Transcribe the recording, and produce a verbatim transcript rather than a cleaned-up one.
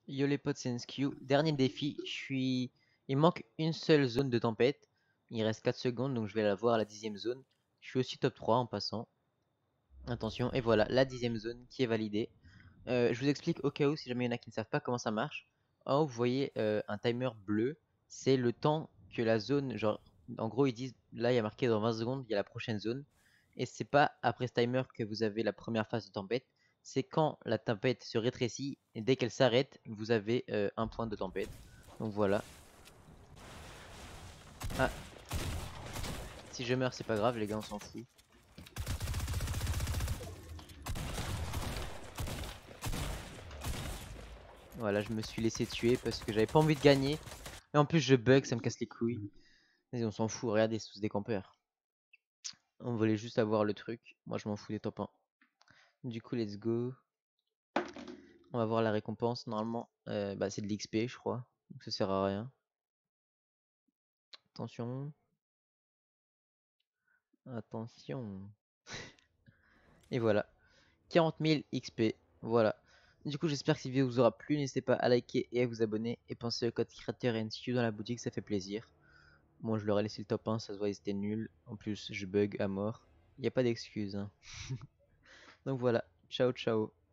Yo les potes, c'est Nskew. Dernier défi, je suis... Il manque une seule zone de tempête. Il reste quatre secondes, donc je vais la voir à la dixième zone. Je suis aussi top trois en passant. Attention, et voilà, la dixième zone qui est validée. Euh, je vous explique au cas où, si jamais il y en a qui ne savent pas comment ça marche. En haut, vous voyez euh, un timer bleu. C'est le temps que la zone, genre, en gros, ils disent, là, il y a marqué dans vingt secondes, il y a la prochaine zone. Et c'est pas après ce timer que vous avez la première phase de tempête. C'est quand la tempête se rétrécit et dès qu'elle s'arrête, vous avez euh, un point de tempête. Donc voilà. Ah, si je meurs, c'est pas grave, les gars, on s'en fout. Voilà, je me suis laissé tuer parce que j'avais pas envie de gagner. Et en plus, je bug, ça me casse les couilles. Vas-y, on s'en fout, regardez, c'est tous des campeurs. On voulait juste avoir le truc. Moi, je m'en fous des top un. Du coup, let's go. On va voir la récompense. Normalement, euh, bah, c'est de l'X P, je crois. Donc ça sert à rien. Attention. Attention. Et voilà. quarante mille X P. Voilà. Du coup, j'espère que cette vidéo vous aura plu. N'hésitez pas à liker et à vous abonner. Et pensez au code créateur N S Q dans la boutique, ça fait plaisir. Moi, je leur ai laissé le top un, ça se voit, ils étaient nuls. En plus, je bug à mort. Il n'y a pas d'excuse, hein. Donc voilà. Ciao, ciao.